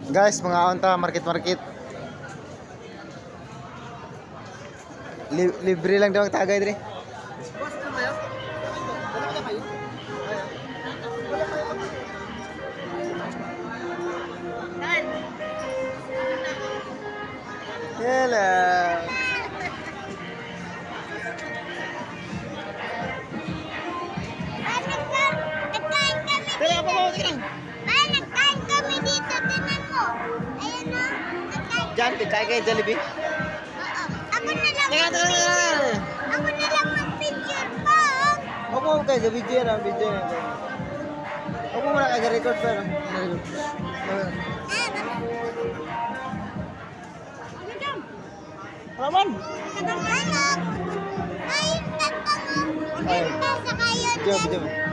Guys, mga onta, market. Libre lang daw ang tagay dire. Hello. Nagkain kami dito, tinan mo. Ayan o, nagkain. Diyan, kaya kayo Jollibee? Oo. Ako na lang mag-picture. Ako na lang mag-picture pa. Opo kayo sa video na, Opo muna kayo record pa lang. Raman. Katamano. Ayun ka pa mo. Sa kayo. Diyan.